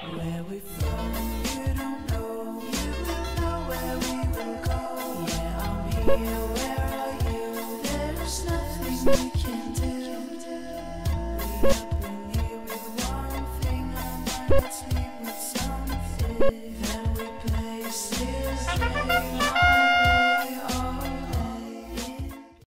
Where we from, you don't know. You will know where we will go. Yeah, I'm here, where are you? There's nothing we can do. We up in here with one thing on our mind.